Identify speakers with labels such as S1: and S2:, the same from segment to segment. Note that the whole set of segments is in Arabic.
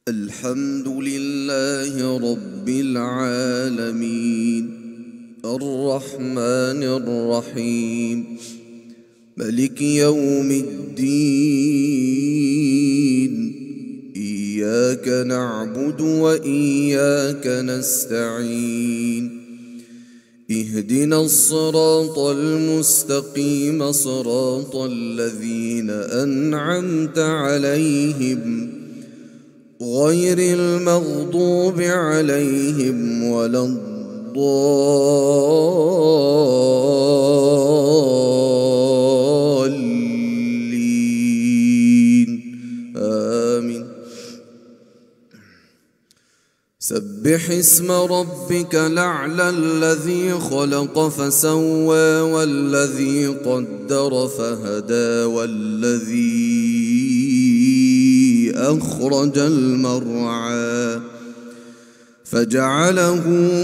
S1: الحمد لله رب العالمين الرحمن الرحيم ملك يوم الدين إياك نعبد وإياك نستعين اهدنا الصراط المستقيم صراط الذين أنعمت عليهم غير المغضوب عليهم ولا الضالين آمين. سبح اسم ربك الأعلى الذي خلق فسوى والذي قدر فهدى والذي أخرج المرعى فجعله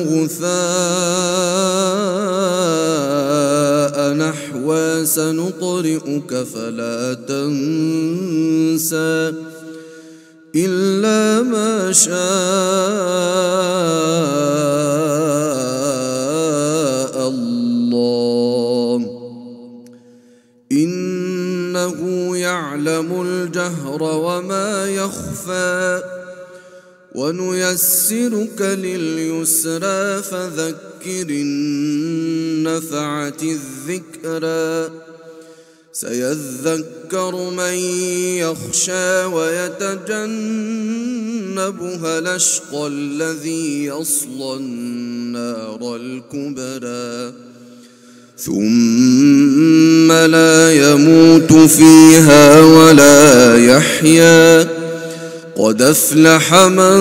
S1: غثاء نحوا سنقرئك فلا تنسى إلا ما شاء الله إنه يعلم الجهر وما يخفى ونيسرك لليسرى فذكر إن نفعت الذكرى سيذكر من يخشى ويتجنبها الأشقى الذي يصلى النار الكبرى ثم لا يموت فيها ولا يحيا قد أفلح من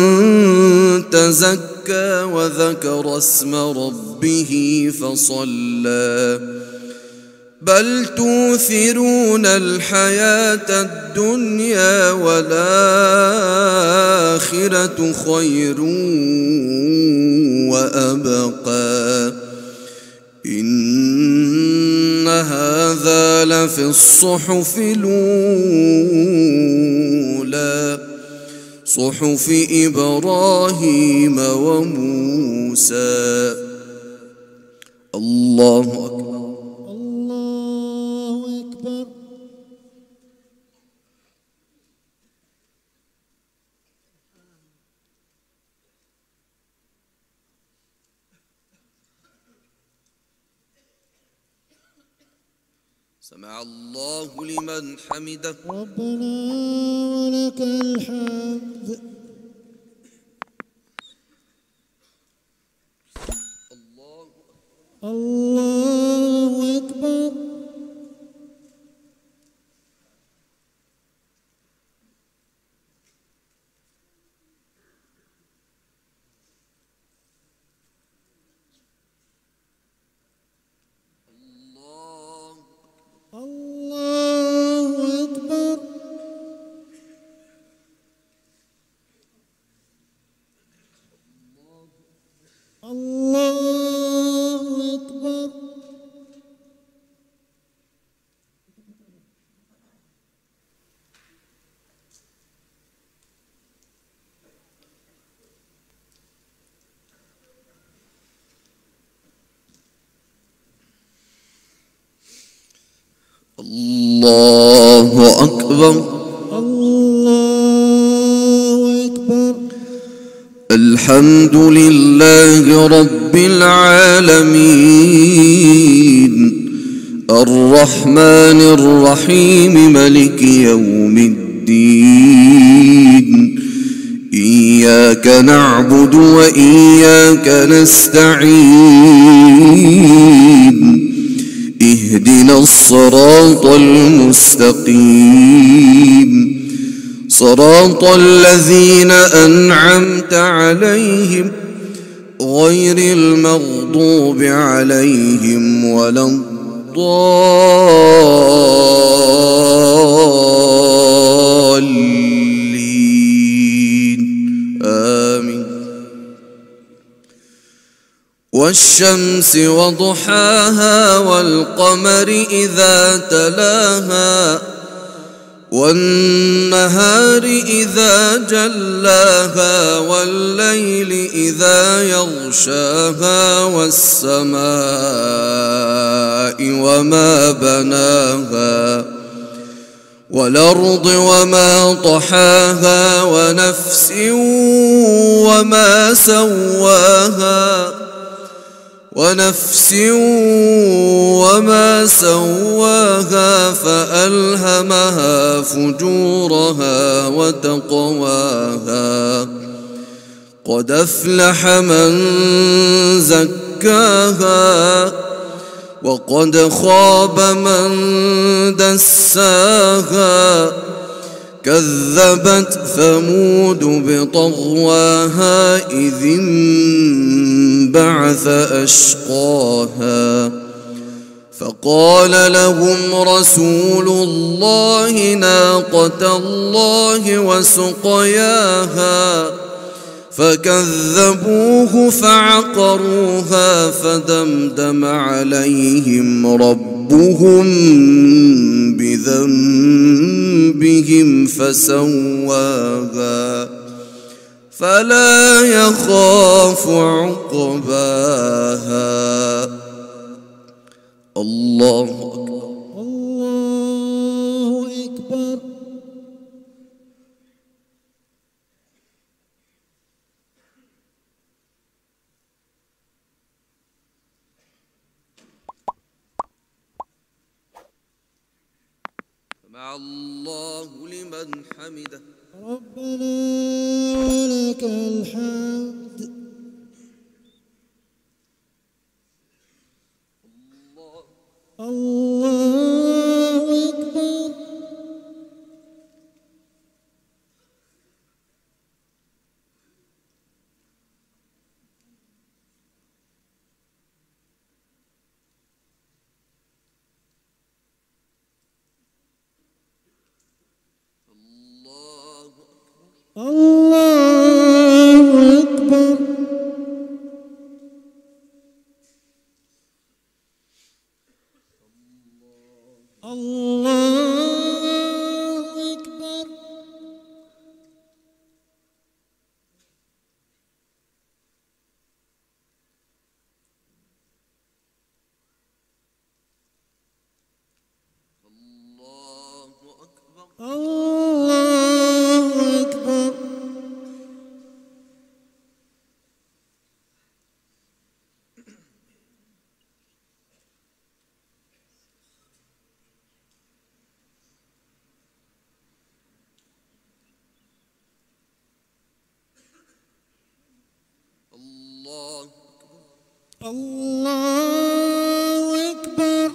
S1: تزكى وذكر اسم ربه فصلى بل توثرون الحياة الدنيا والآخرة خير وأبقى إن هذا لفي الصحف الأولى صحف إبراهيم وموسى. الله أكبر.
S2: الله أكبر.
S1: سمع الله لمن حمده.
S2: ربنا ولك الحمد. الله أكبر. الله أكبر. الله أكبر.
S1: الله أكبر.
S2: الله أكبر.
S1: الحمد لله رب العالمين الرحمن الرحيم ملك يوم الدين إياك نعبد وإياك نستعين اهدنا الصراط المستقيم صراط الذين أنعمت عليهم غير المغضوب عليهم ولا الضالين آمين. والشمس وضحاها والقمر إذا تلاها والنهار إذا جلاها والليل إذا يغشاها والسماء وما بناها والأرض وما طحاها ونفس وما سواها فألهمها فجورها وتقواها قد أفلح من زكاها وقد خاب من دساها كذبت ثمود بطغواها إذ انبعث أشقاها فقال لهم رسول الله ناقة الله وسقياها فكذبوه فعقروها فدمدم عليهم ربهم بذنبهم فسواها فلا يخاف عقباها. الله أكبر.
S2: الله أكبر.
S1: سمع الله لمن حمده.
S2: ربنا ولك الحمد. الله أكبر. الله أكبر. الله أكبر. الله أكبر. الله أكبر.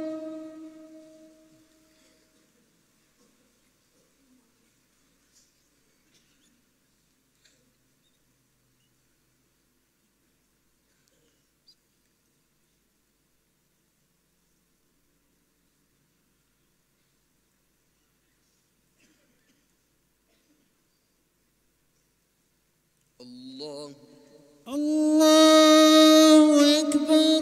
S1: الله
S2: الله أكبر.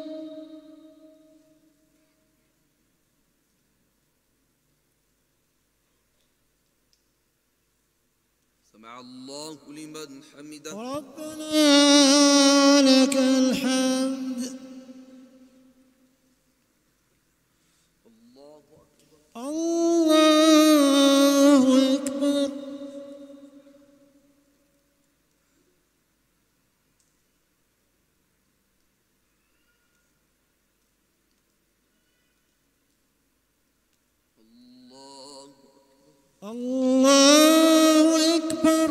S1: سمع الله لمن حمده.
S2: ربنا لك الحمد.
S1: الله أكبر.
S2: الله أكبر. الله أكبر.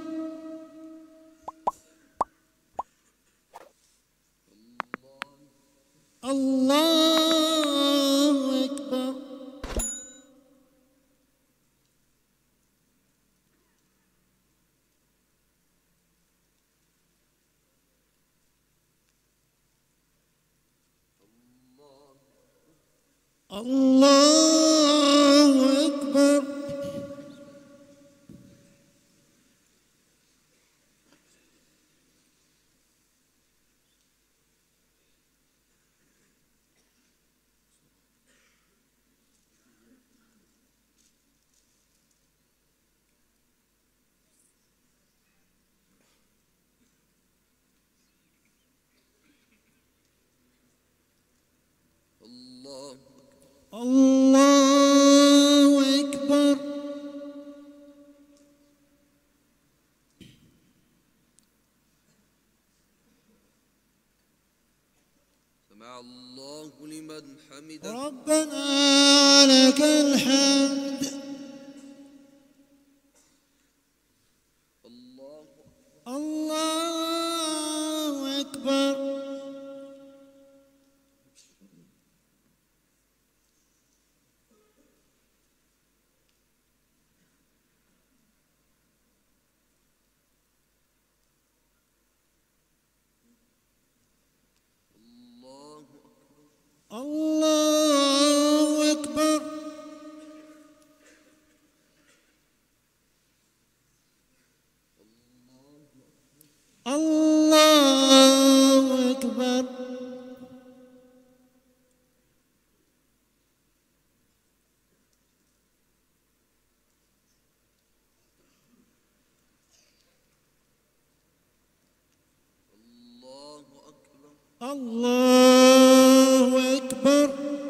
S2: الله أكبر. الله أكبر. الله أكبر.
S1: سمع الله لمن حمده.
S2: ربنا لك الحمد. الله أكبر. الله أكبر. الله أكبر. الله أكبر.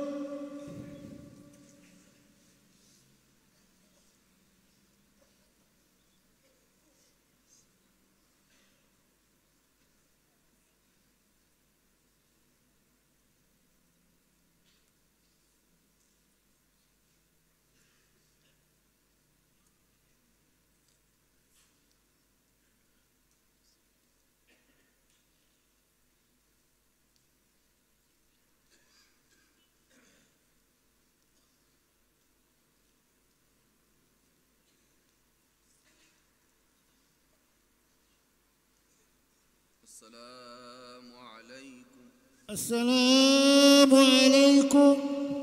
S1: السلام عليكم.
S2: السلام عليكم.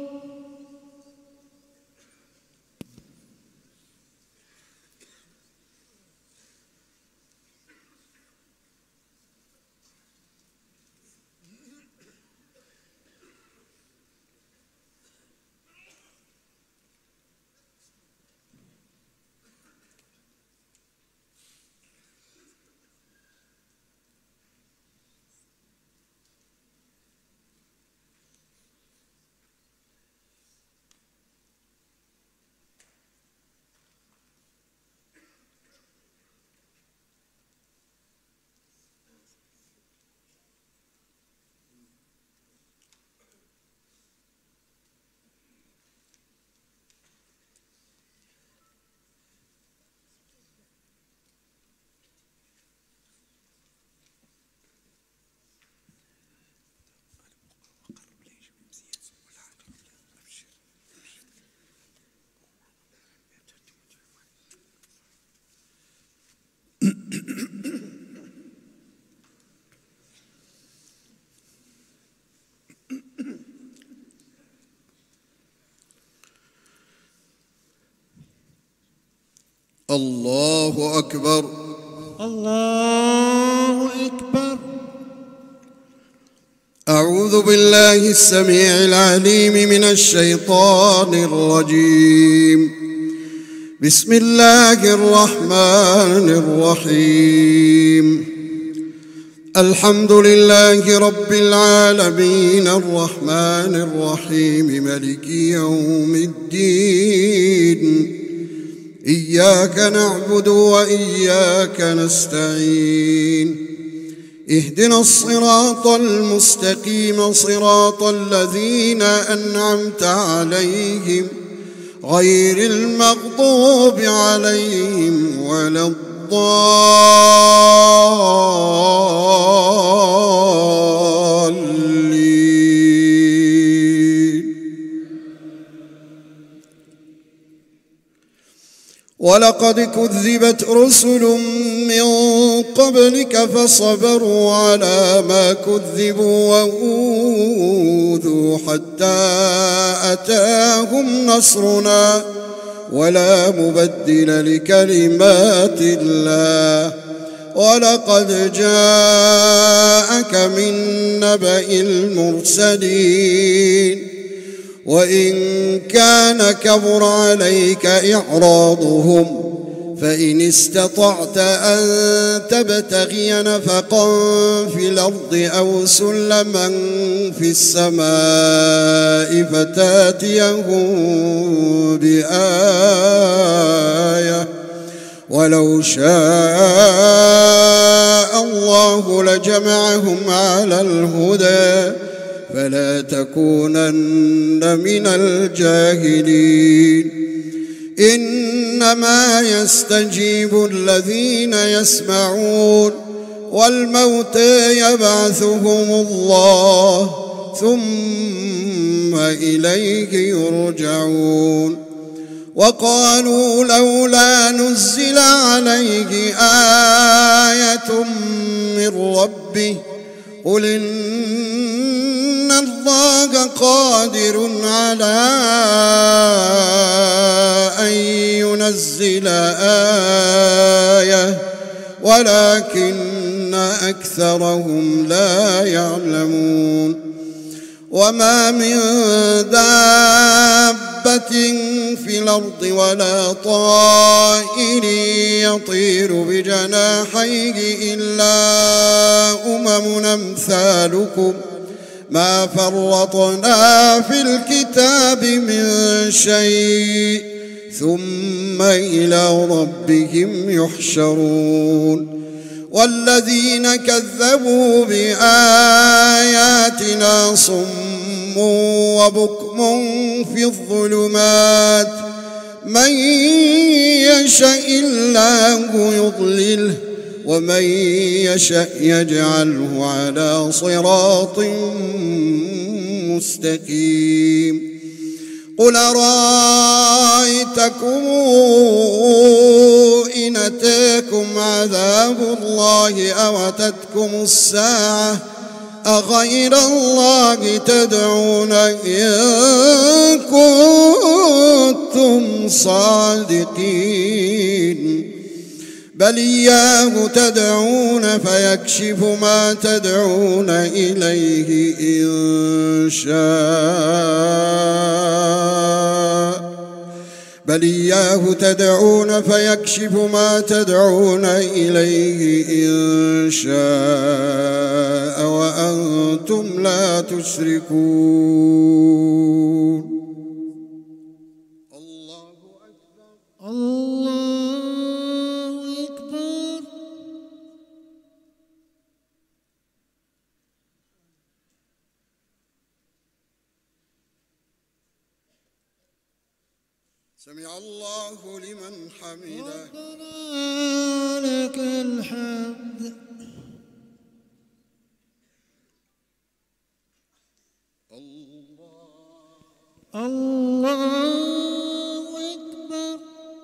S3: الله أكبر.
S2: الله أكبر.
S3: أعوذ بالله السميع العليم من الشيطان الرجيم. بسم الله الرحمن الرحيم. الحمد لله رب العالمين الرحمن الرحيم مالك يوم الدين. إياك نعبد وإياك نستعين. اهدنا الصراط المستقيم صراط الذين أنعمت عليهم غير المغضوب عليهم ولا الضالين. ولقد كذبت رسل من قبلك فصبروا على ما كذبوا وأوذوا حتى أتاهم نصرنا ولا مبدل لكلمات الله. ولقد جاءك من نبأ المرسلين. وإن كان كبر عليك إعراضهم فإن استطعت أن تبتغي نفقا في الأرض أو سلما في السماء فتاتيهم بآية ولو شاء الله لجمعهم على الهدى فلا تكونن من الجاهلين إنما يستجيب الذين يسمعون والموتى يبعثهم الله ثم إليه يرجعون وقالوا لولا نزل عليه آية من ربه قل إن الله قادر على أن ينزل آية ولكن أكثرهم لا يعلمون وما من دابة في الأرض ولا طائر يطير بجناحيه إلا أمم أمثالكم ما فرطنا في الكتاب من شيء ثم إلى ربهم يحشرون والذين كذبوا بآياتنا صم وبكم في الظلمات من يشاء الله يضلله ومن يشاء يجعله على صراط مستقيم قل أرأيتكم إن أتاكم عذاب الله أو أتتكم الساعة أغير الله تدعون إن كنتم صادقين بل إياه تدعون فيكشف ما تدعون إليه إن شاء بل إياه تدعون فيكشف ما تدعون إليه إن شاء وأنتم لا تشركون الله أكبر
S2: الله أكبر
S3: سمع الله لمن حمده
S2: ربنا لك الحمد الله أكبر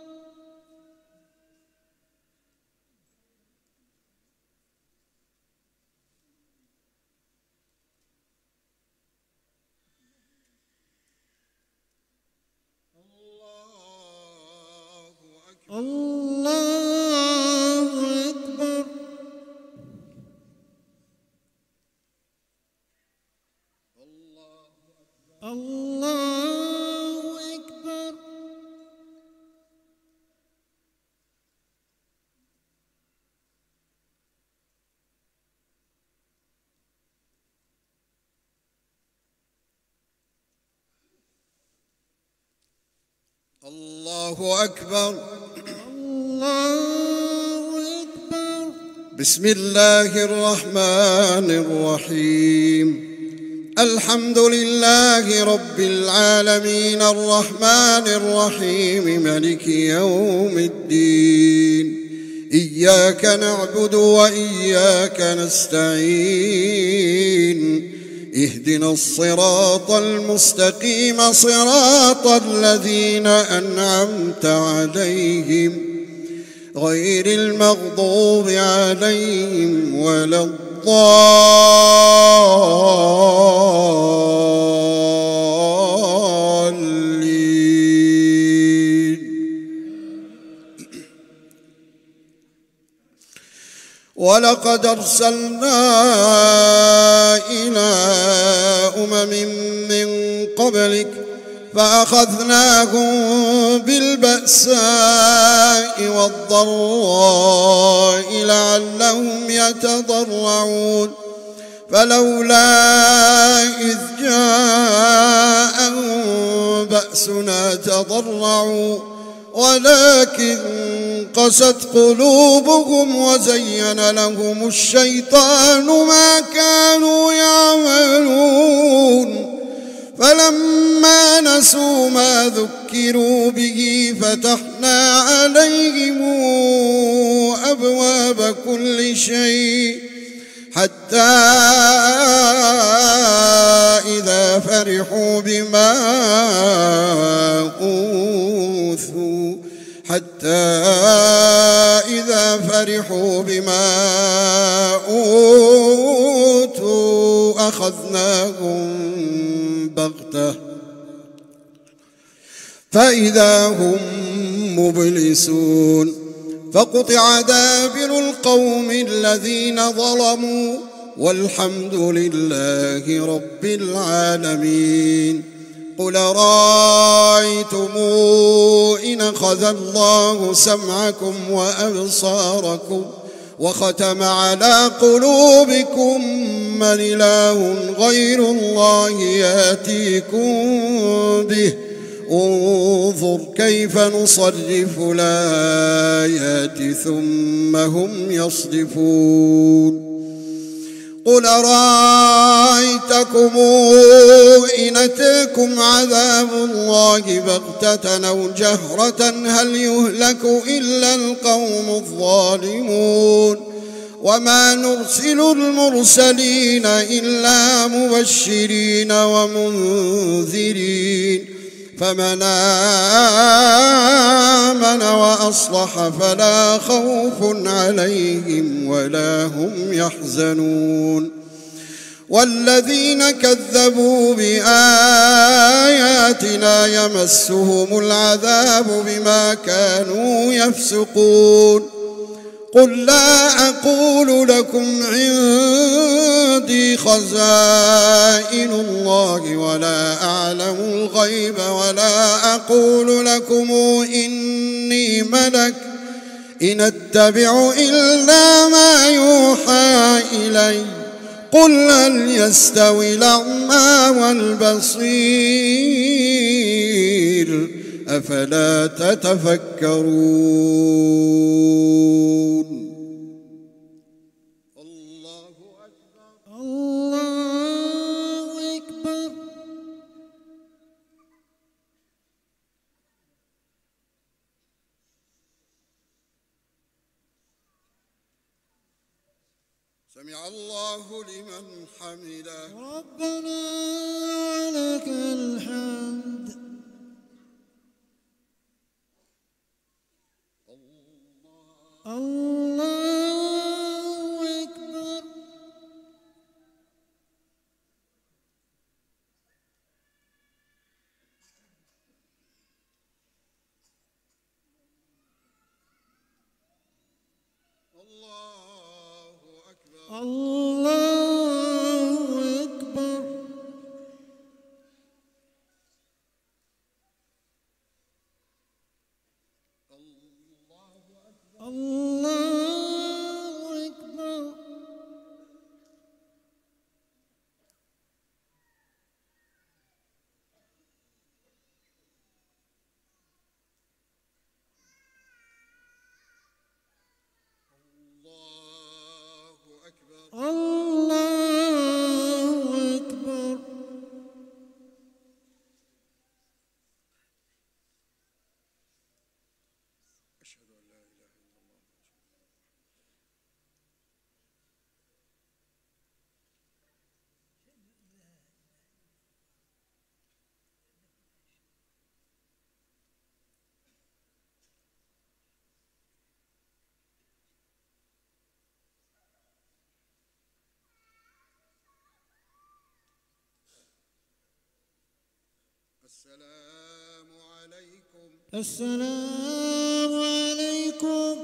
S2: الله أكبر الله أكبر
S3: الله أكبر
S2: الله أكبر
S3: بسم الله الرحمن الرحيم الحمد لله رب العالمين الرحمن الرحيم مالك يوم الدين إياك نعبد وإياك نستعين اهدنا الصراط المستقيم صراط الذين أنعمت عليهم غير المغضوب عليهم ولا الضالين ولقد أرسلنا إلى أمم من قبلك فأخذناهم بالبأساء والضراء لعلهم يتضرعون فلولا إذ جاءهم بأسنا تضرعوا ولكن قست قلوبهم وزين لهم الشيطان ما كانوا يعملون فلما نسوا ما ذكروا به فتحنا عليهم أبواب كل شيء حتى إذا فرحوا بما أوتوا أخذناهم بغتة فإذا هم مبلسون فقطع دابر القوم الذين ظلموا والحمد لله رب العالمين قل رأيتم إن أخذ الله سمعكم وأبصاركم وختم على قلوبكم من إله غير الله يأتيكم به انظر كيف نصرف الآيات ثم هم يصدفون قل رأيتكم إن أتاكم عذاب الله بغتة أو جهرة هل يهلك إلا القوم الظالمون وما نرسل المرسلين إلا مبشرين ومنذرين فمن آمن وأصلح فلا خوف عليهم ولا هم يحزنون والذين كذبوا بآياتنا يمسهم العذاب بما كانوا يفسقون قل لا أقول لكم عندي خزائن الله ولا أعلم الغيب ولا أقول لكم إني ملك إن أتبع إلا ما يوحى إلي قل هل يستوي الأعمى والبصير أفلا تتفكرون الله أكبر
S2: الله أكبر
S3: سمع الله لمن حمده
S2: ربنا لك الحمد الله أكبر
S3: الله أكبر
S2: الله أكبر الله أكبر الله أكبر
S3: أشهد أن لا إله إلا الله السلام عليكم
S2: السلام عليكم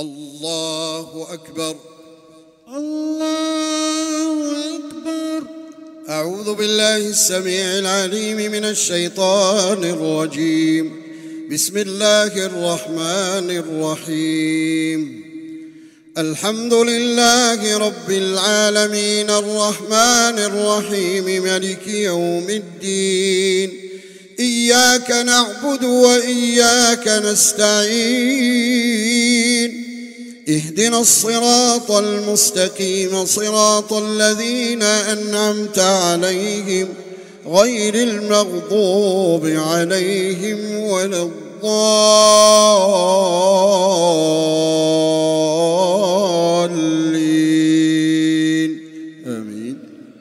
S3: الله أكبر
S2: الله أكبر
S3: أعوذ بالله السميع العليم من الشيطان الرجيم. بسم الله الرحمن الرحيم. الحمد لله رب العالمين الرحمن الرحيم مالك يوم الدين. إياك نعبد وإياك نستعين. اهدنا الصراط المستقيم صراط الذين أنعمت عليهم غير المغضوب عليهم ولا الضالين آمين.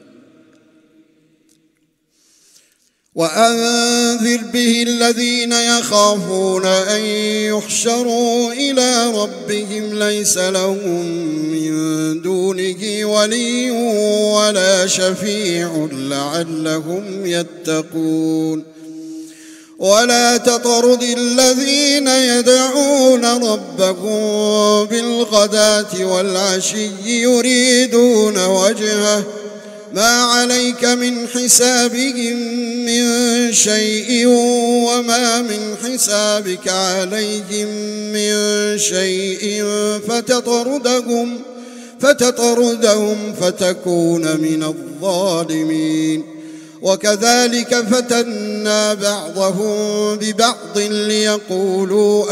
S3: وأنذر به الذين يخافون أن يحشروا إلى ربهم ليس لهم من دونه ولي ولا شفيع لعلهم يتقون. ولا تطرد الذين يدعون ربهم بالغداة والعشي يريدون وجهه ما عليك من حسابهم من شيء وما من حسابك عليهم من شيء فتطردهم فتكون من الظالمين. وكذلك فتنا بعضهم ببعض ليقولوا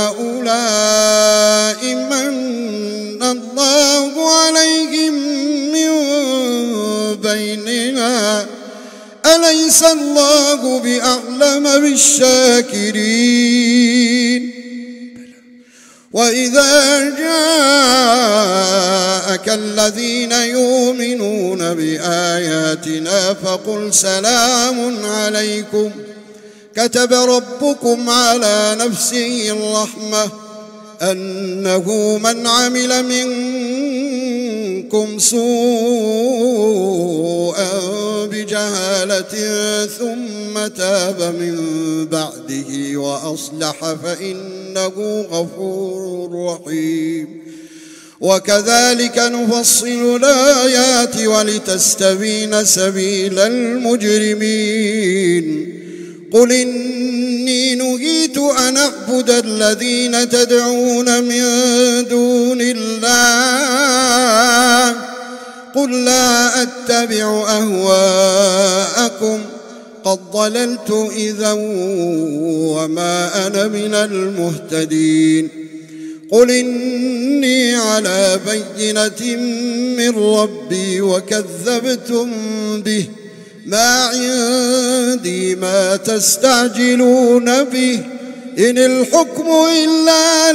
S3: أهؤلاء من الله عليهم من بيننا أليس الله بأعلم بالشاكرين. وإذا جاءك الذين يؤمنون بآياتنا فقل سلام عليكم كتب ربكم على نفسه الرحمة أنه من عمل منكم سوءا بجهالة ثم تاب من بعده وأصلح فإنه غفور رحيم. وكذلك نفصل الآيات ولتستبين سبيل المجرمين. قل إني نهيت أن أعبد الذين تدعون من دون الله قل لا أتبع أهواءكم قد ضللت إذا وما أنا من المهتدين. قل إني على بينة من ربي وكذبتم به ما عندي ما تستعجلون به إن الحكم إلا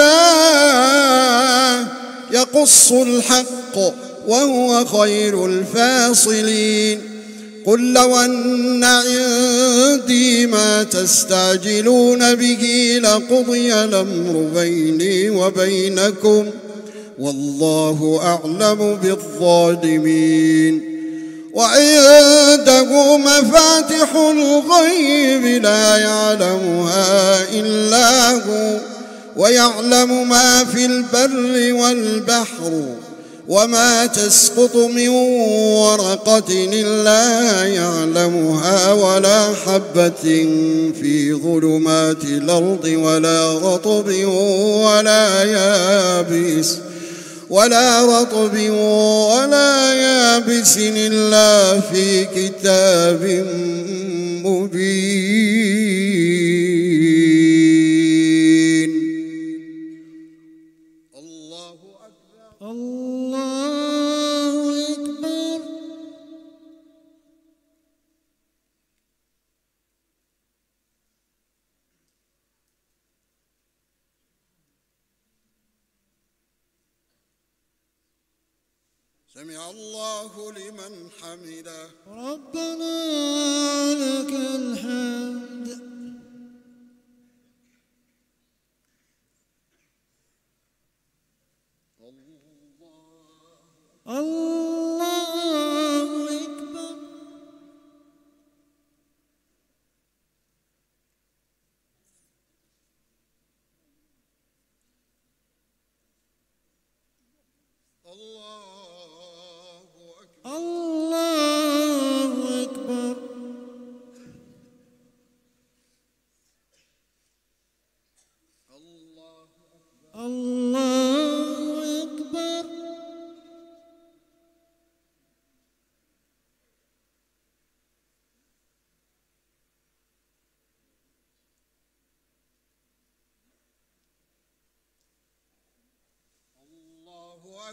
S3: لله يقص الحق وهو خير الفاصلين. قل لو أن عندي ما تستعجلون به لقضي الأمر بيني وبينكم والله أعلم بالظالمين. وعنده مفاتح الغيب لا يعلمها إلا هو ويعلم ما في البر والبحر وما تسقط من ورقة إلا يعلمها ولا حبة في ظلمات الأرض ولا رطب ولا يابس إلا في كتاب مبين. الله أكبر.
S2: الله أكبر.
S3: سمع الله لمن حمده.
S2: ربنا لك الحمد. الله أكبر.
S3: الله أكبر.
S2: الله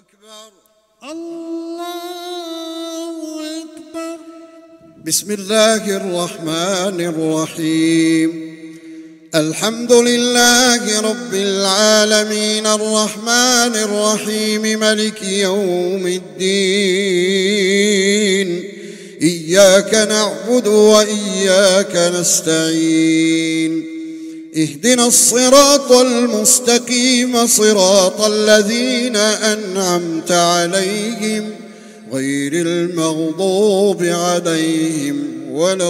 S3: أكبر.
S2: الله أكبر.
S3: بسم الله الرحمن الرحيم. الحمد لله رب العالمين الرحمن الرحيم ملك يوم الدين. إياك نعبد وإياك نستعين. اهدنا الصراط المستقيم صراط الذين أنعمت عليهم غير المغضوب عليهم ولا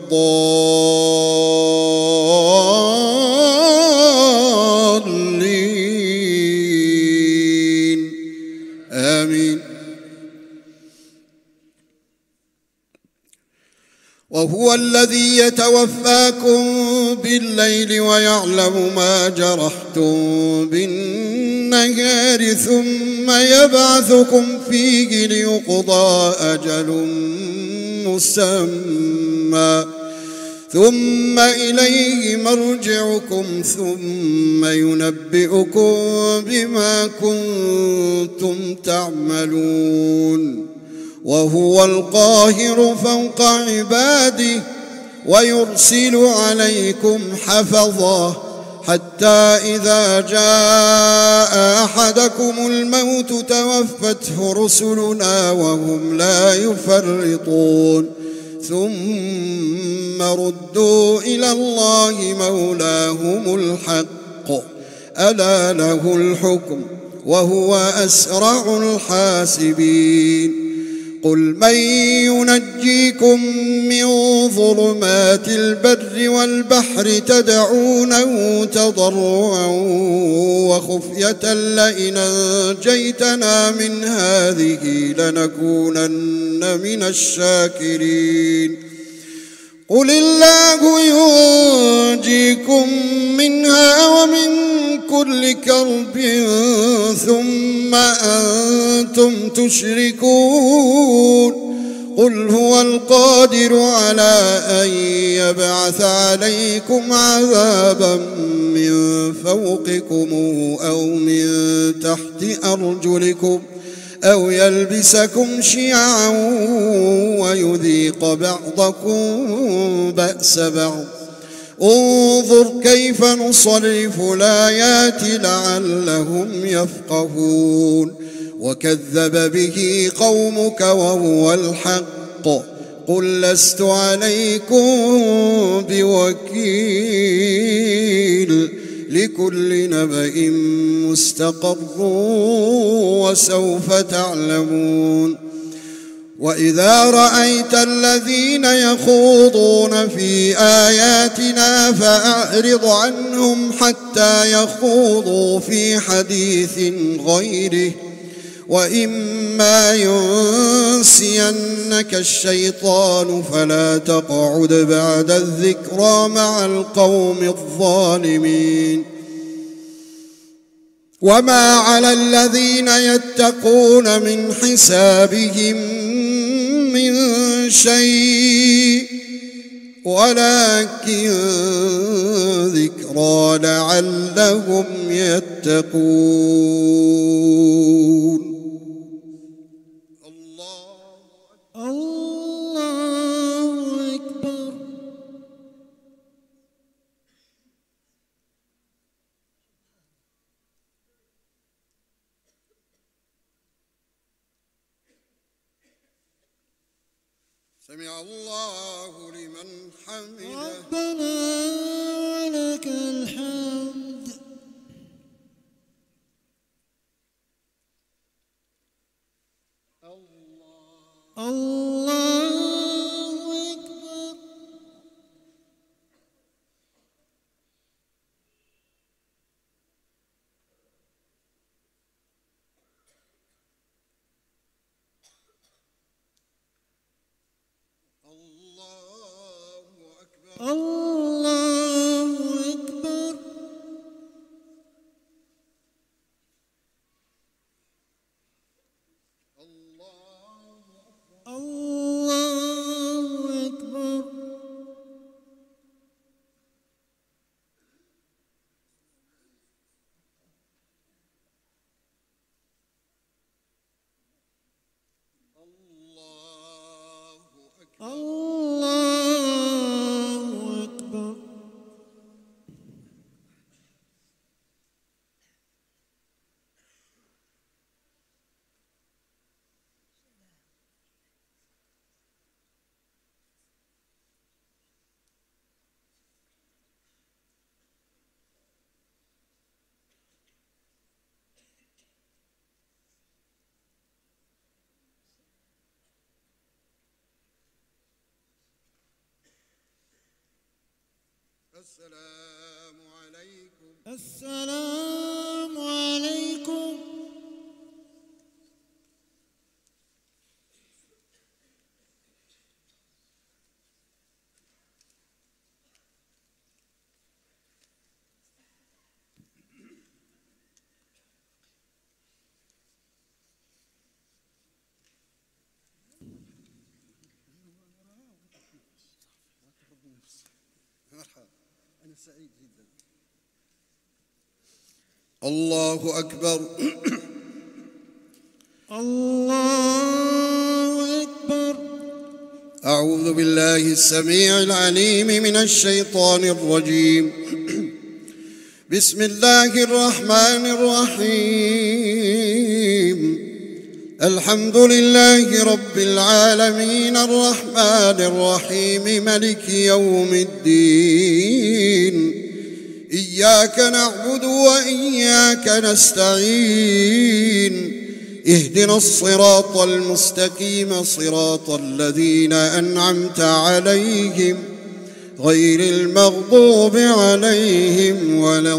S3: الضالين آمين. وهو الذي يتوفاكم بالليل ويعلم ما جرحتم بالنهار ثم يبعثكم فيه ليقضى أجل مسمى ثم إليه مرجعكم ثم ينبئكم بما كنتم تعملون. وهو القاهر فوق عباده ويرسل عليكم حفظا حتى إذا جاء أحدكم الموت توفته رسلنا وهم لا يفرطون ثم ردوا إلى الله مولاهم الحق ألا له الحكم وهو أسرع الحاسبين. قل من ينجيكم من ظلمات البر والبحر تدعونه تضرعا وخفية لئن أنجيتنا من هذه لنكونن من الشاكرين. قل الله ينجيكم منها ومن كل كرب ثم أنتم تشركون. قل هو القادر على أن يبعث عليكم عذابا من فوقكم أو من تحت أرجلكم أو يلبسكم شيعا ويذيق بعضكم بأس بعض. انظر كيف نصرف الآيات لعلهم يفقهون. وكذب به قومك وهو الحق. قل لست عليكم بوكيل لكل نبأ مستقر وسوف تعلمون. وإذا رأيت الذين يخوضون في آياتنا فأعرض عنهم حتى يخوضوا في حديث غيره وإما ينسينك الشيطان فلا تقعد بعد الذكرى مع القوم الظالمين. وما على الذين يتقون من حسابهم من شيء ولكن ذكرى لعلهم يتقون.
S2: الله أكبر.
S3: سمع الله لمن حمده.
S2: ربنا ولك الحمد. الله أكبر. الله أكبر. الله أكبر.
S3: السلام عليكم.
S2: السلام عليكم.
S3: مرحبا، أنا سعيد جدا. الله أكبر.
S2: الله أكبر.
S3: أعوذ بالله السميع العليم من الشيطان الرجيم. بسم الله الرحمن الرحيم. الحمد لله رب العالمين الرحمن الرحيم ملك يوم الدين. إياك نعبد وإياك نستعين. اهدنا الصراط المستقيم صراط الذين أنعمت عليهم غير المغضوب عليهم ولا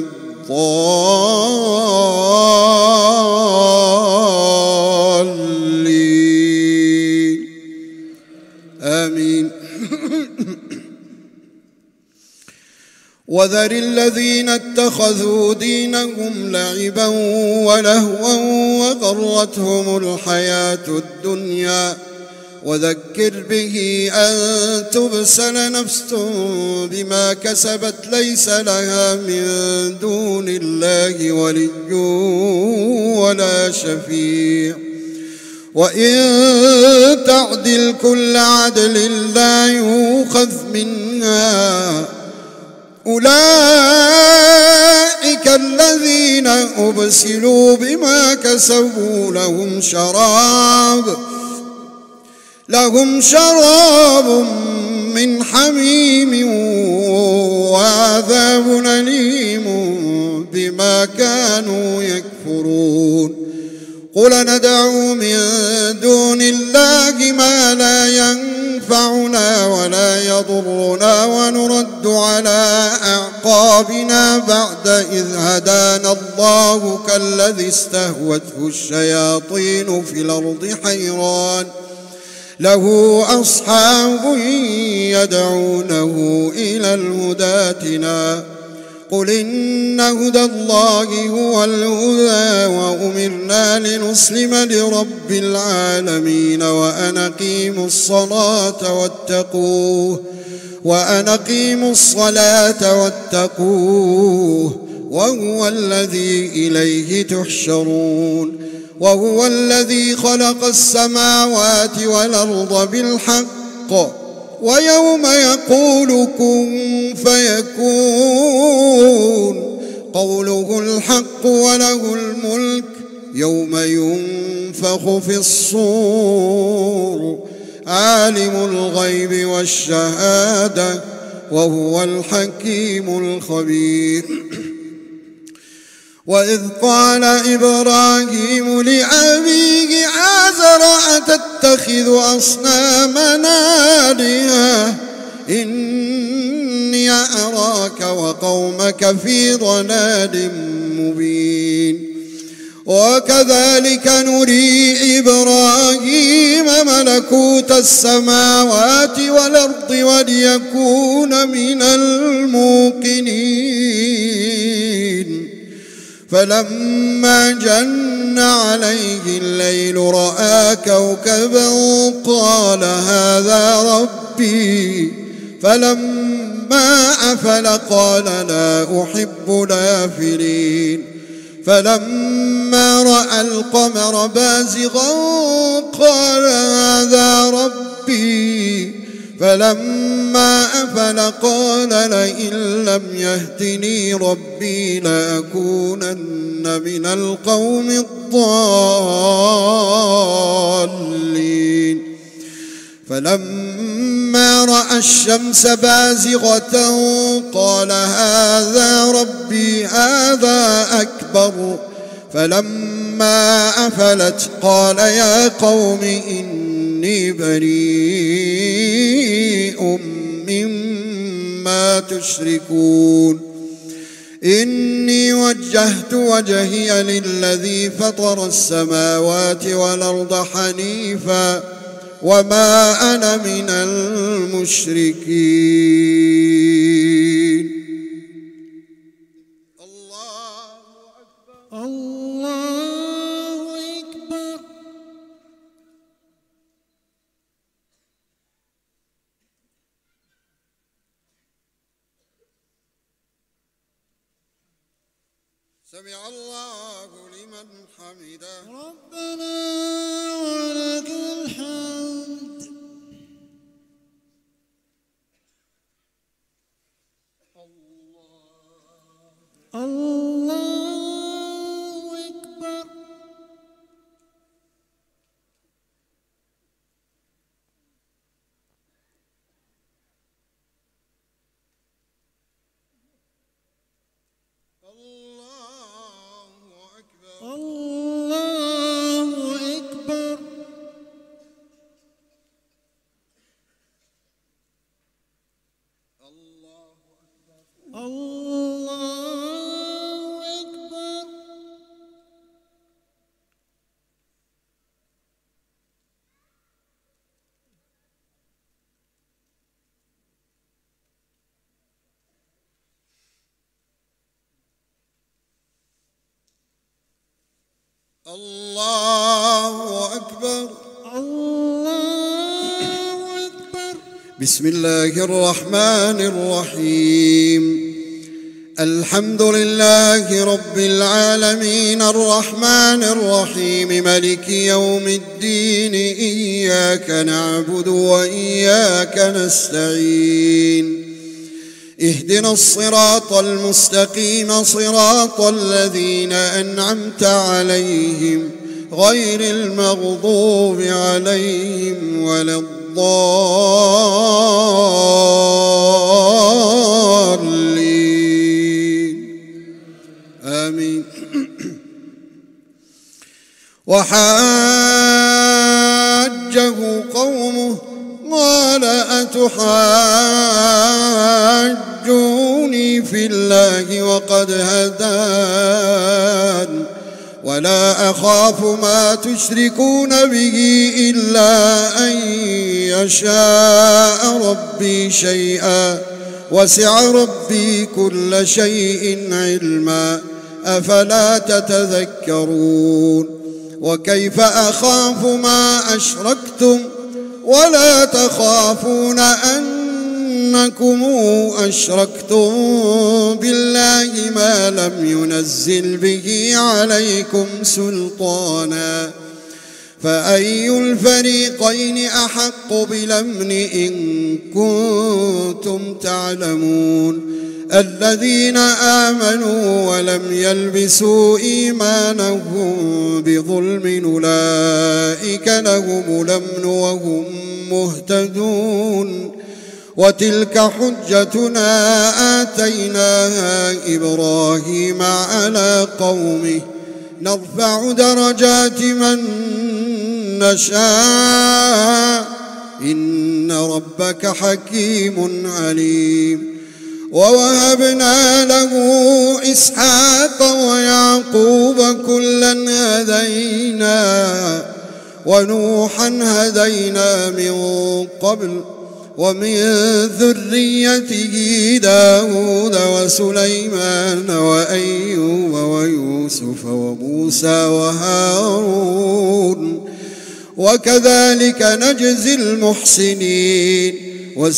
S3: الضالين. آمين. وذر الذين اتخذوا دينهم لعبا ولهوا وغرتهم الحياة الدنيا وذكر به أن تبسل نفس بما كسبت ليس لها من دون الله ولي ولا شفيع وإن تعدل كل عدل لا يؤخذ منها. أولئك الذين أبسلوا بما كسبوا لهم شراب من حميم وعذاب أليم بما كانوا يكفرون. قل ندعو من دون الله ما لا ينفعنا ولا يضرنا ونرد على أعقابنا بعد إذ هدانا الله كالذي استهوته الشياطين في الأرض حيران له أصحاب يدعونه إلى الهدى ائتنا. قل إن هدى الله هو الهدى وأمرنا لنسلم لرب العالمين وأن أقيموا الصلاة واتقوه وهو الذي إليه تحشرون. وهو الذي خلق السماوات والأرض بالحق ويوم يقول كن فيكون قوله الحق وله الملك يوم ينفخ في الصور عالم الغيب والشهادة وهو الحكيم الخبير. وإذ قال إبراهيم لأبيه آزر أتتخذ أصنامنا آلهة إني أراك وقومك في ضلال مبين. وكذلك نري إبراهيم ملكوت السماوات والأرض وليكون من الموقنين. فلما جن عليه الليل رأى كوكبا قال هذا ربي فلما أفل قال لا أحب الآفلين. فلما رأى القمر بازغا قال هذا ربي فلما أفل قال لئن لم يهدني ربي لأكونن من القوم الضالين. فلما رأى الشمس بازغة قال هذا ربي هذا أكبر. فلما أفلت قال يا قوم إني بريء ما تشركون إني وجهت وجهي للذي فطر السماوات والأرض حنيفا وما أنا من المشركين. الله أكبر.
S2: الله أكبر.
S3: سمع الله لمن حمده.
S2: ربنا ولك الحمد. الله أكبر. الله أكبر. الله أكبر.
S3: الله أكبر.
S2: الله أكبر.
S3: بسم الله الرحمن الرحيم. الحمد لله رب العالمين الرحمن الرحيم ملك يوم الدين إياك نعبد وإياك نستعين اهدنا الصراط المستقيم صراط الذين أنعمت عليهم غير المغضوب عليهم ولا الضالين آمين. وحاجه قومه قال أتحاجوني في الله وقد هدان ولا أخاف ما تشركون به إلا أن يشاء ربي شيئا وسع ربي كل شيء علما أفلا تتذكرون. وكيف أخاف ما أشركتم ولا تخافون أنكم أشركتم بالله ما لم ينزل به عليكم سلطانا فأي الفريقين أحق بالأمن إن كنتم تعلمون. الذين آمنوا ولم يلبسوا إيمانهم بظلم أولئك لهم الأمن وهم مهتدون. وتلك حجتنا آتيناها إبراهيم على قومه نرفع درجات من نشاء إن ربك حكيم عليم. ووهبنا له إسحاق ويعقوب كلا هدينا ونوحا هدينا من قبل ومن ذريته داود وسليمان وأيوب ويوسف وموسى وهارون وكذلك نجزي المحسنين.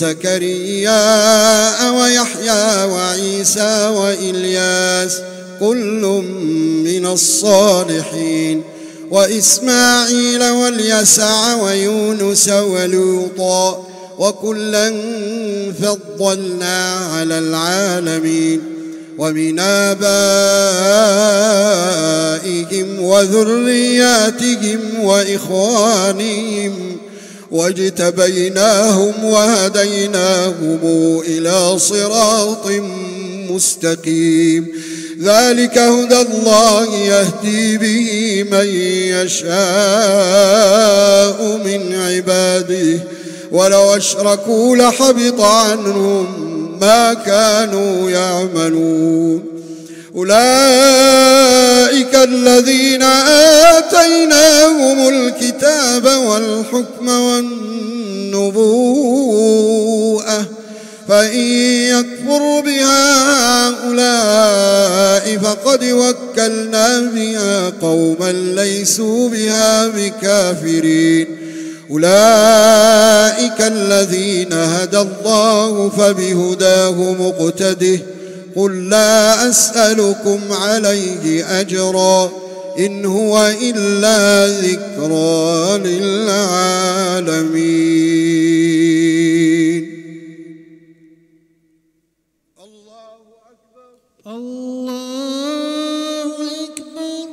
S3: وزكريا ويحيى وعيسى وإلياس كل من الصالحين وإسماعيل واليسع ويونس ولوطا وكلا فضلنا على العالمين. ومن آبائهم وذرياتهم وإخوانهم واجتبيناهم وهديناهم إلى صراط مستقيم. ذلك هدى الله يهدي به من يشاء من عباده ولو أشركوا لحبط عنهم ما كانوا يعملون أولئك الذين آتيناهم الكتاب والحكم والنبوءة فإن يكفر بها هؤلاء فقد وكلنا بها قوما ليسوا بها بكافرين أولئك الذين هدى الله فبهداه مقتده قل لا أسألكم عليه أجرا إن هو إلا ذكرى للعالمين. الله أكبر.
S2: الله أكبر.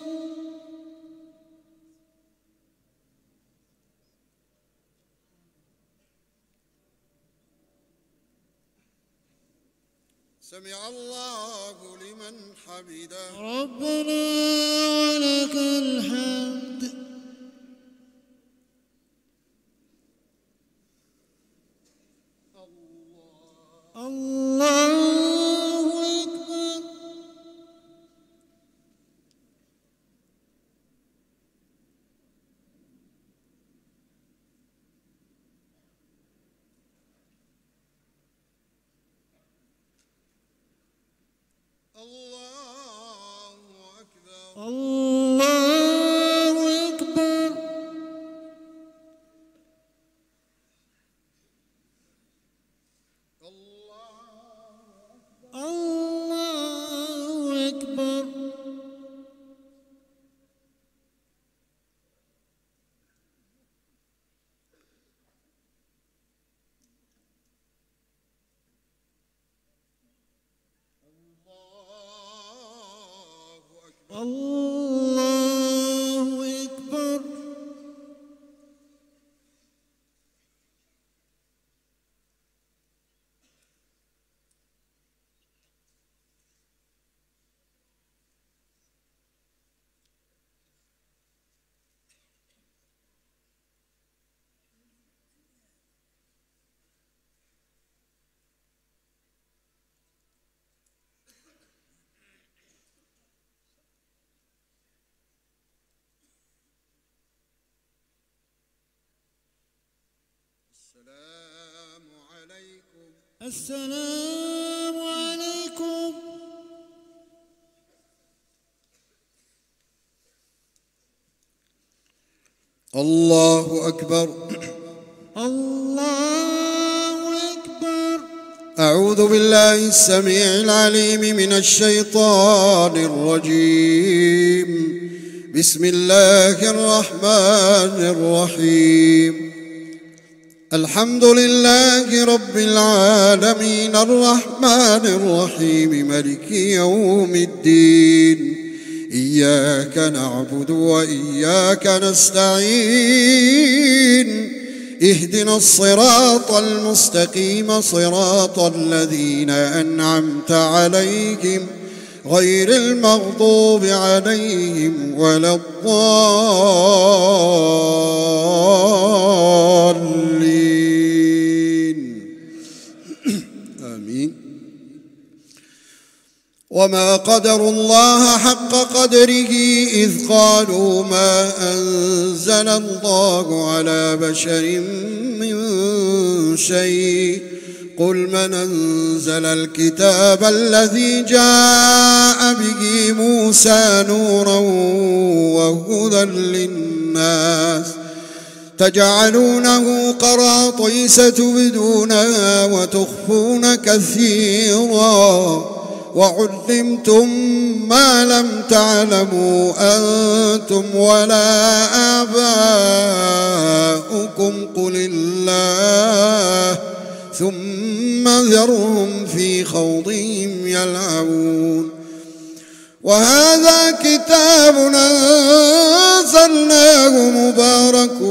S3: سمع الله لمن حمده.
S2: ربنا ولك الحمد. الله أكبر.
S3: الله أكبر.
S2: الله أكبر. الله أكبر. الله أكبر.
S3: السلام عليكم.
S2: السلام عليكم.
S3: الله أكبر.
S2: الله أكبر.
S3: أعوذ بالله السميع العليم من الشيطان الرجيم. بسم الله الرحمن الرحيم. الحمد لله رب العالمين الرحمن الرحيم مالك يوم الدين إياك نعبد وإياك نستعين اهدنا الصراط المستقيم صراط الذين أنعمت عليهم غير المغضوب عليهم ولا الضالين آمين. وما قدروا الله حق قدره إذ قالوا ما أنزل الله على بشر من شيء قل من أنزل الكتاب الذي جاء به موسى نورا وهدى للناس تجعلونه قراطيس تبدونها وتخفون كثيرا وعلمتم ما لم تعلموا أنتم ولا آباؤكم قل الله ثم ذرهم في خوضهم يلعبون. وهذا كتاب أنزلناه مبارك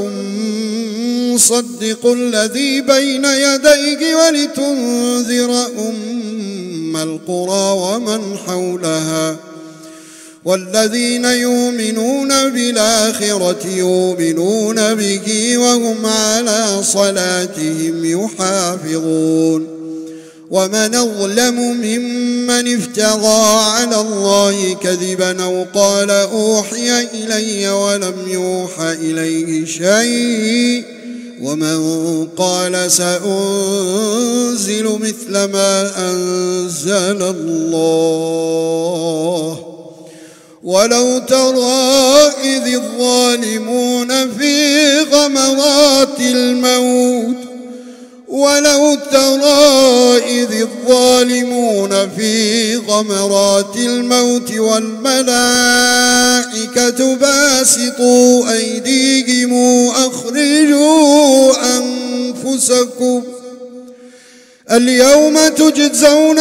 S3: مصدق الذي بين يديه ولتنذر أم القرى ومن حولها والذين يؤمنون بالآخرة يؤمنون به وهم على صلاتهم يحافظون. ومن أظلم ممن افترى على الله كذبا أو قال أوحي إلي ولم يوحى إليه شيء ومن قال سأنزل مثل ما أنزل الله ولو ترى إذ الظالمون في غمرات الموت والملائكة باسطوا أيديهم أخرجوا أنفسكم اليوم تجزون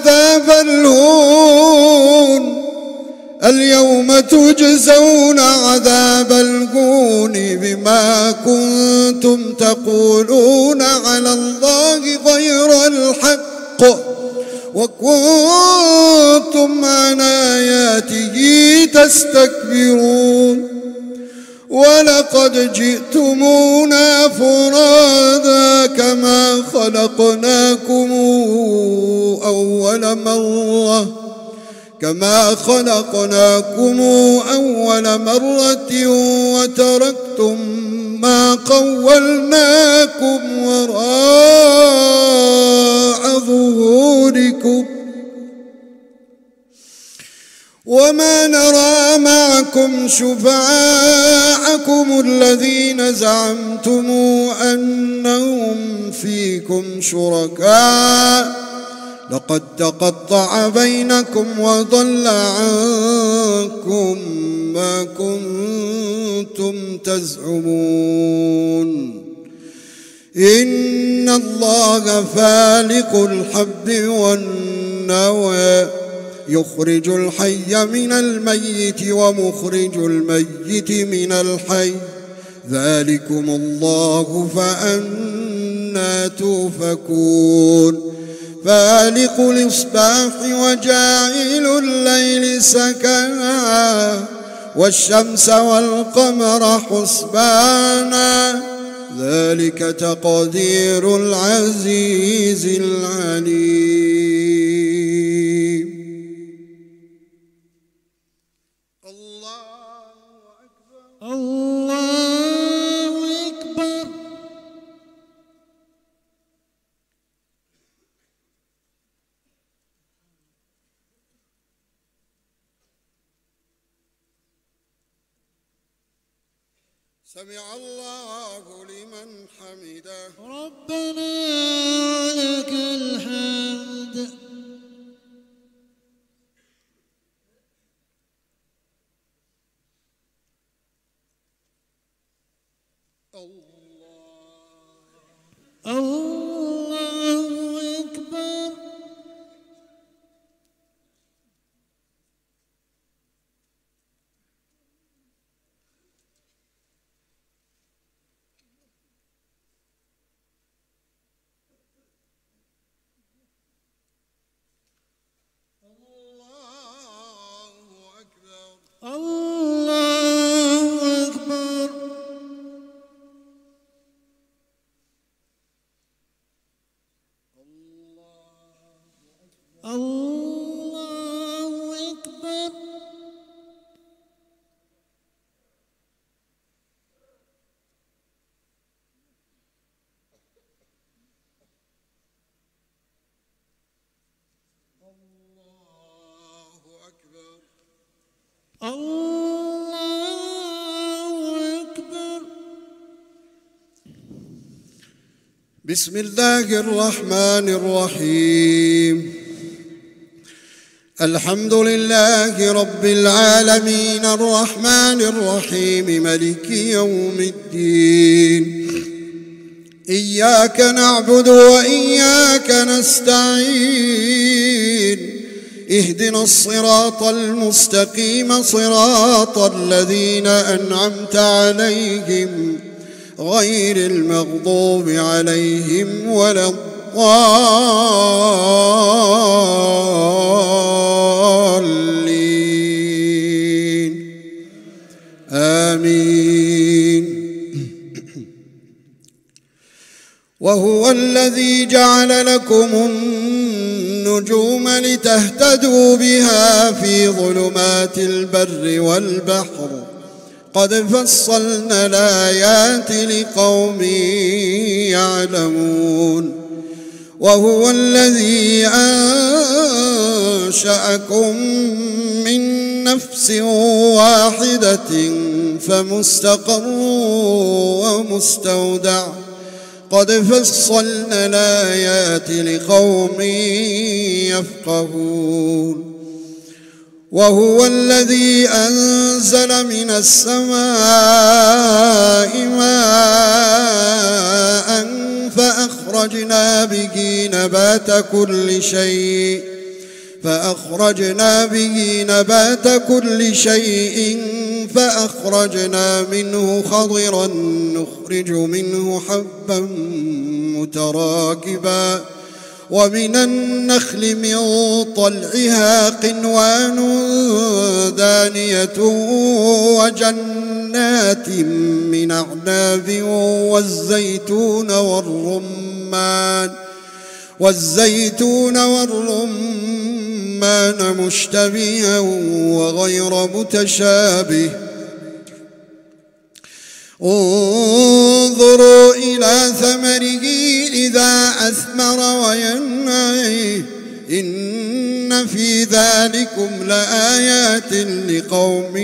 S3: عذاب الهون بما كنتم تقولون على الله غير الحق وكنتم عن آياته تستكبرون ولقد جئتمونا فرادا كما خلقناكم أول مرة وتركتم ما خولناكم وراء ظهوركم وما نرى معكم شفعاءكم الذين زعمتم أنهم فيكم شركاء لقد تقطع بينكم وضل عنكم ما كنتم تزعمون إن الله فالق الحب والنوى يخرج الحي من الميت ومخرج الميت من الحي ذلكم الله فأنى توفكون فالق الإصباح وجاعل الليل سكنا والشمس والقمر حسبانا ذلك تقدير العزيز العليم. الله أكبر.
S2: الله أكبر.
S3: سمع الله لمن حمده
S2: ربنا لك الحمد. الله أكبر. الله أكبر. الله أكبر. الله أكبر.
S3: بسم الله الرحمن الرحيم الحمد لله رب العالمين الرحمن الرحيم ملك يوم الدين إياك نعبد وإياك نستعين اهدنا الصراط المستقيم صراط الذين أنعمت عليهم غير المغضوب عليهم ولا الضالين آمين. وهو الذي جعل لكم النجوم لتهتدوا بها في ظلمات البر والبحر قد فصلنا الآيات لقوم يعلمون وهو الذي أنشأكم من نفس واحدة فمستقر ومستودع قد فصلنا الآيات لقوم يفقهون وهو الذي أنزل من السماء ماء فأخرجنا به نبات كل شيء فأخرجنا منه خضرا نخرج منه حبا متراكبا ومن النخل من طلعها قنوان دانية وجنات من أعناب والزيتون والرمان مشتبها وغير متشابه انظروا إلى ثمره إذا أثمر وينعي إن في ذلكم لآيات لقوم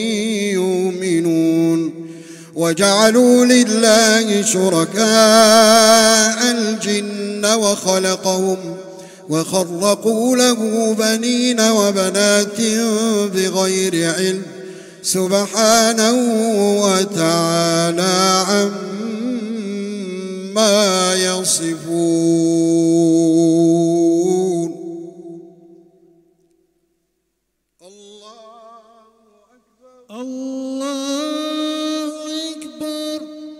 S3: يؤمنون وجعلوا لله شركاء الجن وخلقهم وخرقوا له بنين وبنات بغير علم سبحانه وتعالى عما يصفون.
S2: الله أكبر.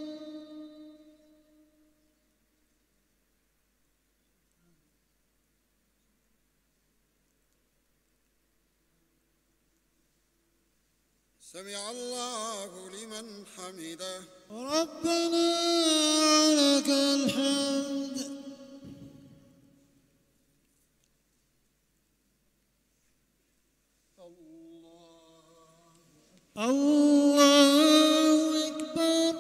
S3: سمع الله لمن حمده.
S2: ربنا لك الحمد. الله أكبر.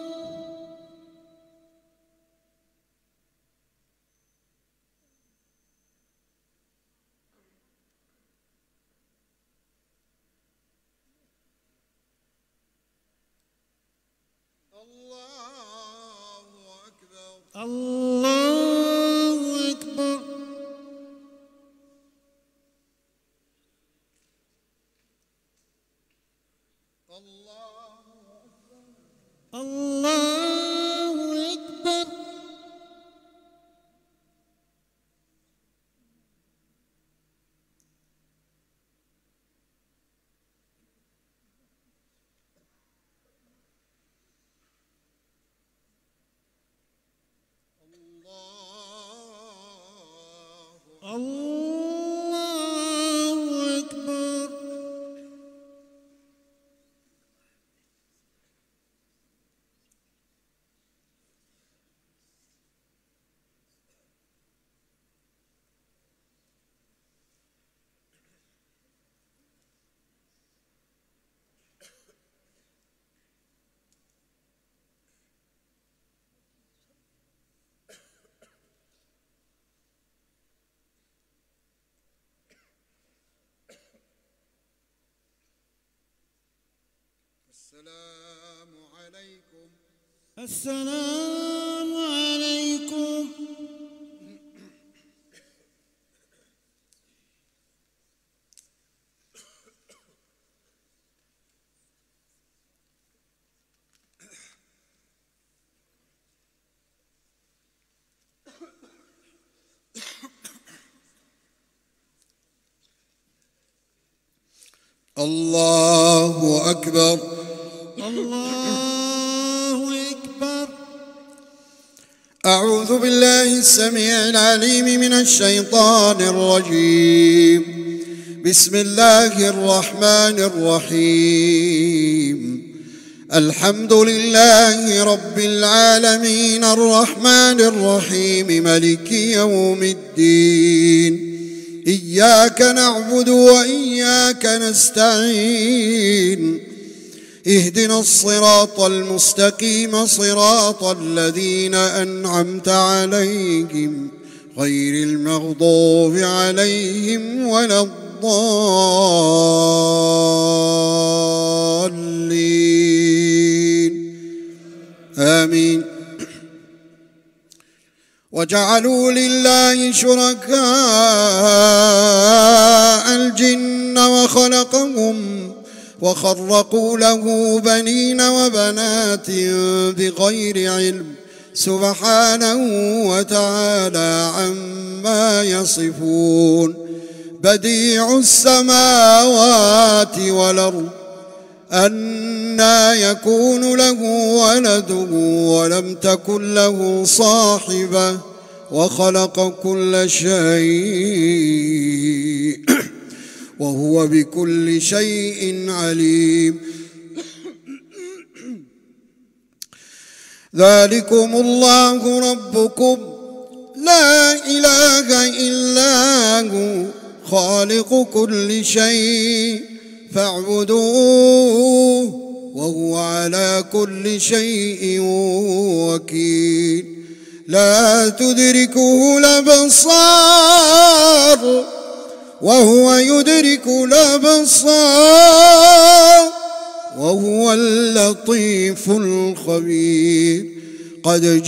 S2: الله أكبر. الله أكبر. الله أكبر.
S3: السلام عليكم.
S2: السلام عليكم.
S3: الله أكبر.
S2: الله أكبر.
S3: أعوذ بالله السميع العليم من الشيطان الرجيم. بسم الله الرحمن الرحيم. الحمد لله رب العالمين الرحمن الرحيم مالك يوم الدين إياك نعبد وإياك نستعين اهدنا الصراط المستقيم صراط الذين أنعمت عليهم غير المغضوب عليهم ولا الضالين آمين. وجعلوا لله شركاء الجن وخرقوا له بنين وبنات بغير علم سبحانه وتعالى عما يصفون. بديع السماوات والأرض أنى يكون له ولد ولم تكن له صاحبة وخلق كل شيء وهو بكل شيء عليم. ذلكم الله ربكم لا إله إلا هو خالق كل شيء فاعبدوه وهو على كل شيء وكيل. لا تدركه الأبصار وهو يدرك الأبصار وهو اللطيف الخبير. قد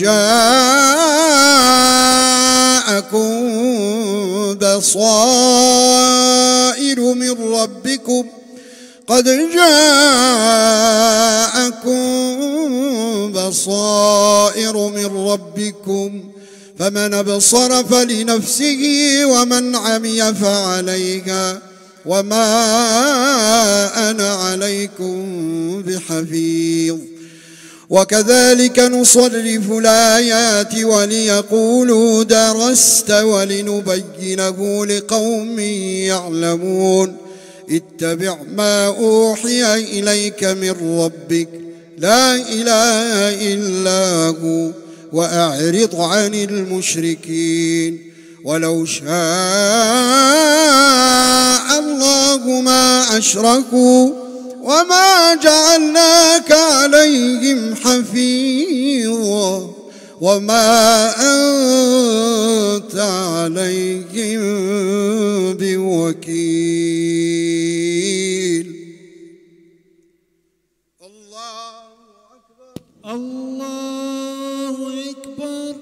S3: جاءكم بصائر من ربكم فمن أبصر فلنفسه ومن عمي فعليها وما أنا عليكم بحفيظ. وكذلك نصرف الآيات وليقولوا درست ولنبينه لقوم يعلمون. اتبع ما أوحي إليك من ربك لا إله إلا هو وأعرض عن المشركين. ولو شاء الله ما أشركوا وما جعلناك عليهم حفيظا وما أنت عليهم بوكيل. الله أكبر.
S2: الله أكبر.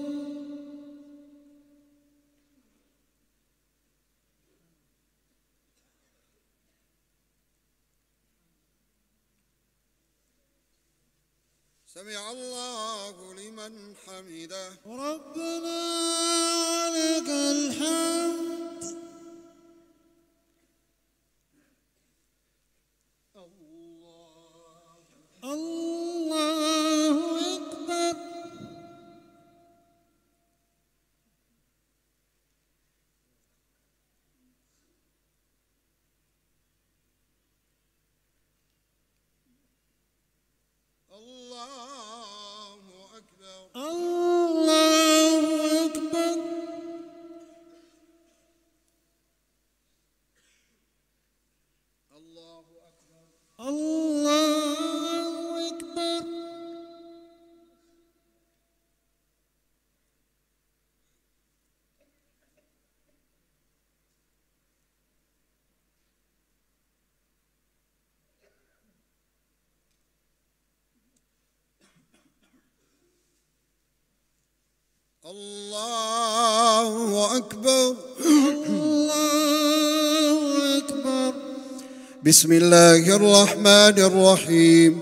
S3: سمع الله لمن حمده.
S2: ربنا لك الحمد. الله أكبر.
S3: الله أكبر.
S2: الله أكبر.
S3: الله أكبر.
S2: الله أكبر.
S3: الله أكبر.
S2: الله أكبر.
S3: بسم الله الرحمن الرحيم.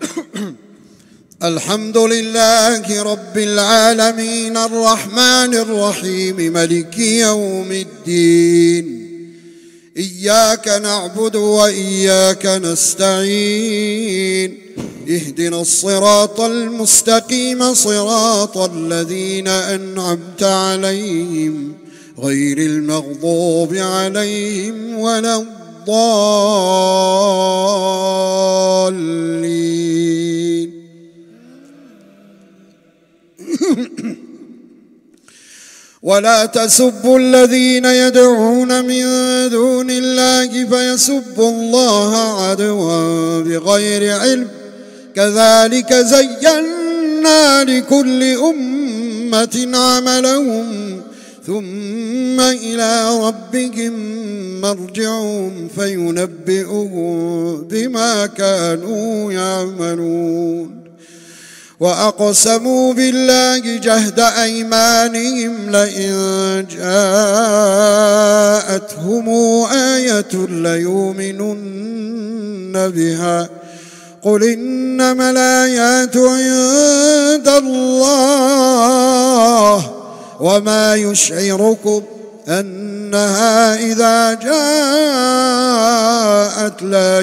S3: الحمد لله رب العالمين الرحمن الرحيم ملك يوم الدين. إياك نعبد وإياك نستعين اهدنا الصراط المستقيم صراط الذين أنعمت عليهم غير المغضوب عليهم ولا الضالين. ولا تسبوا الذين يدعون من دون الله فيسبوا الله عدوا بغير علم كذلك زينا لكل أمة عملهم ثم إلى ربهم مرجعهم فينبئهم بما كانوا يعملون وأقسموا بالله جهد أيمانهم لئن جاءتهم آية ليؤمنن بها قل إنما الآيات عند الله وما يشعركم أنها إذا جاءت لا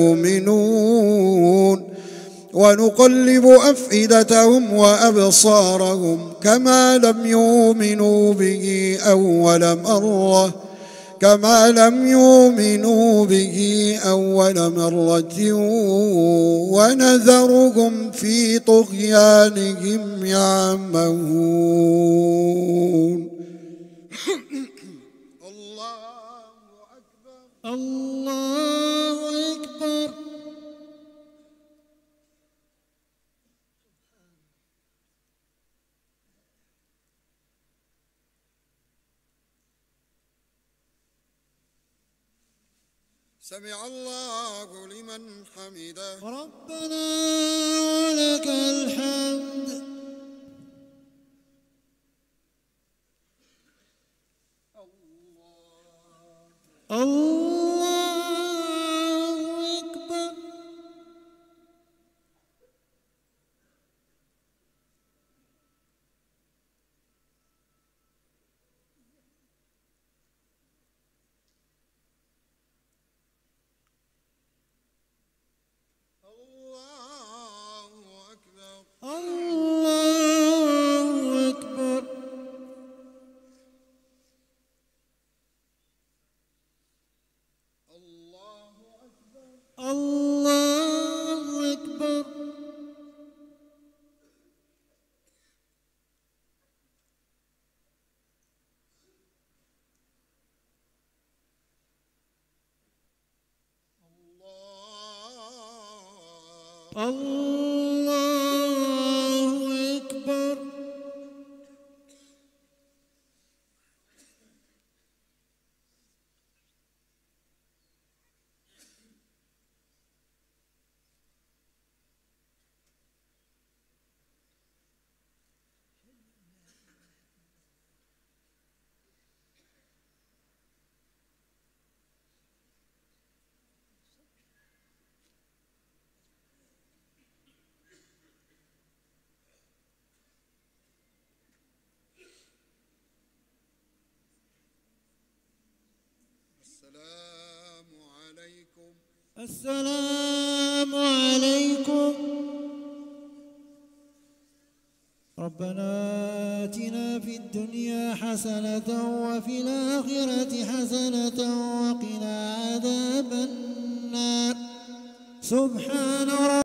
S3: يؤمنون ونقلب أفئدتهم وأبصارهم كما لم يؤمنوا به أول مرة ونذرهم في طغيانهم يعمهون
S2: الله أكبر.
S3: سمع الله لمن حمده
S2: ربنا ولك الحمد. الله أكبر. الله أكبر. الله أكبر. الله أكبر. السلام عليكم. ربنا آتنا في الدنيا حسنة وفي الآخرة حسنة وقنا عذاب النار. سبحان ربنا.